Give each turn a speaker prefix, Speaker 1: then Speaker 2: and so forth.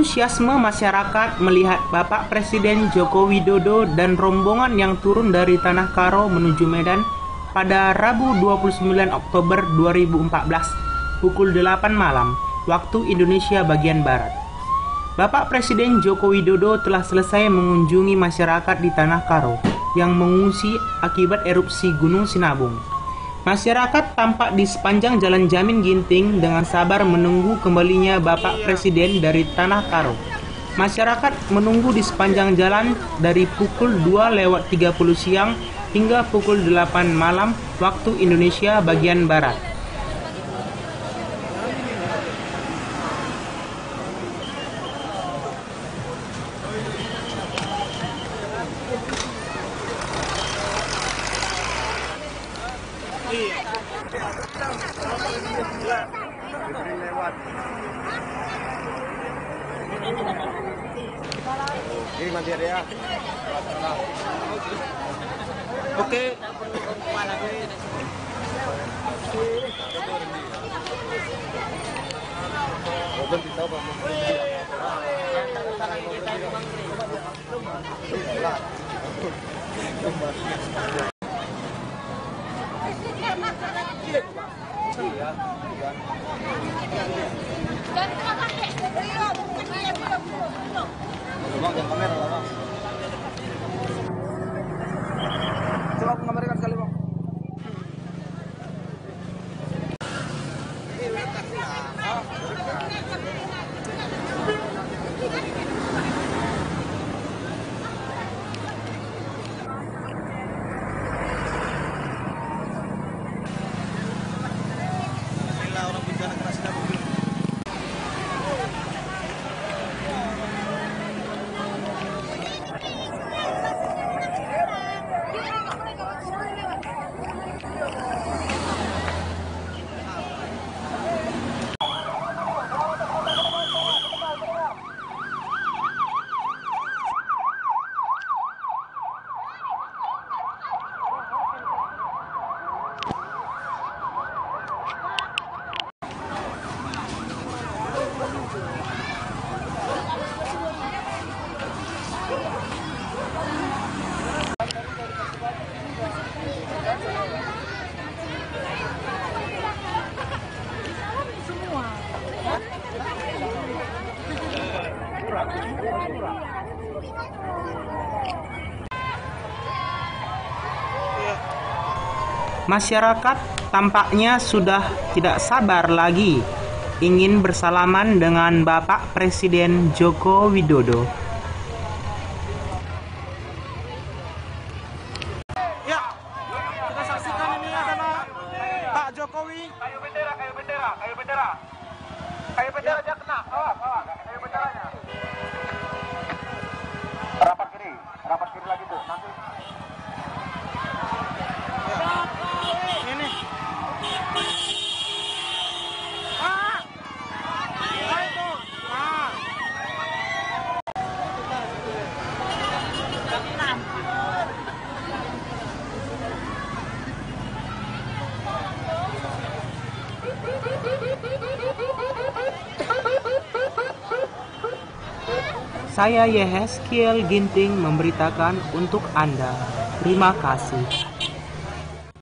Speaker 1: Antusiasme masyarakat melihat Bapak Presiden Joko Widodo dan rombongan yang turun dari Tanah Karo menuju Medan pada Rabu 29 Oktober 2014 pukul 8 malam waktu Indonesia bagian Barat. Bapak Presiden Joko Widodo telah selesai mengunjungi masyarakat di Tanah Karo yang mengungsi akibat erupsi Gunung Sinabung. Masyarakat tampak di sepanjang Jalan Jamin Ginting dengan sabar menunggu kembalinya Bapak Presiden dari Tanah Karo. Masyarakat menunggu di sepanjang jalan dari pukul 2:30 siang hingga pukul 8 malam waktu Indonesia bagian Barat.
Speaker 2: Ini mandiri ya.
Speaker 1: Oke.
Speaker 2: Coba aku gambarkan sekali, Bang. Orang bencana kena Sinabung.
Speaker 1: Masyarakat tampaknya sudah tidak sabar lagi ingin bersalaman dengan Bapak Presiden Joko Widodo.
Speaker 2: Ya, kita saksikan ini adalah Pak Jokowi. Kayu bendera. Kayu bendera dia kena. Awas, kayu benderanya. Rapat kiri lagi tuh. Nanti. Ini. Itu.
Speaker 1: Saya Yehezkiel Ginting memberitakan untuk Anda. Terima kasih.